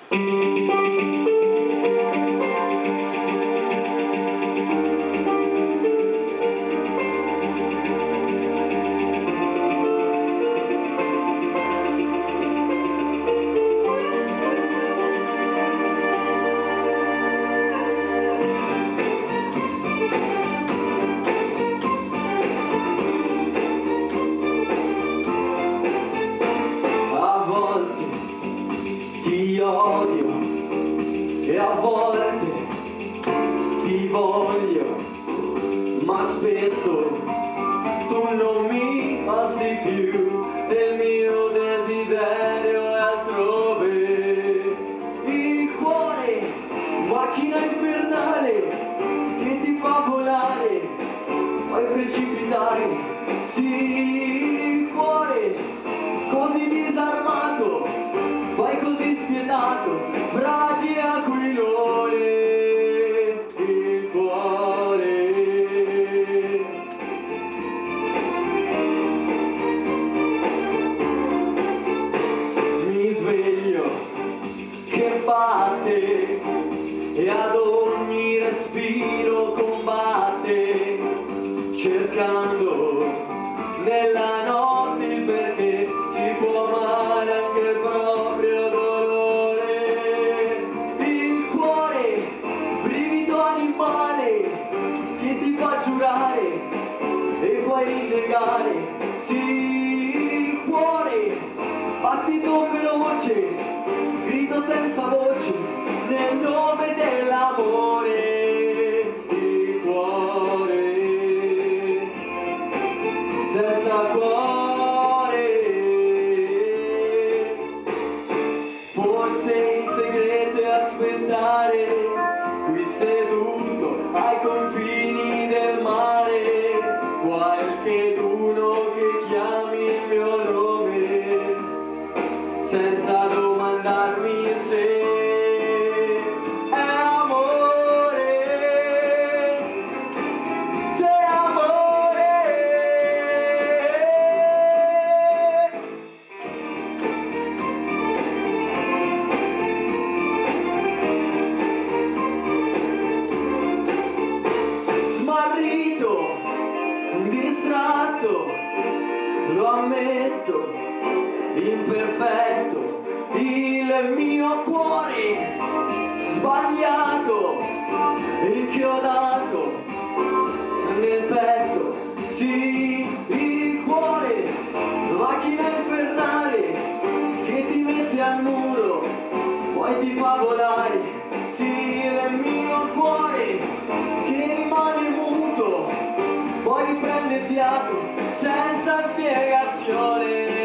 Ti odio e a volte ti voglio, ma spesso tu non mi basti più del mio desiderio è altrove. Il cuore, macchina infernale che ti fa volare, fai precipitare. Sì, il cuore così disarmato, vai così spietato, fragile aquilone, il cuore. Mi sveglio che batte e ad ogni respiro combatte, cercando nella notte il perché si può amare anche il proprio dolore. Il cuore, brivido animale che ti fa giurare e poi rinnegare. Sì, il cuore, battito veloce, grido senza voce nel nome dell'amore. Il cuore senza cuore, forse in segreto e aspettare, qui seduto ai confini del mare, qualcheduno che chiami il mio nome, senza domandarmi se distratto, lo ammetto, imperfetto, il mio cuore sbagliato, inchiodato nel petto. Sì, il cuore, macchina infernale che ti mette al muro, poi ti fa volare. Sì, il mio cuore che rimane muto, poi riprende fiato senza spiegazione.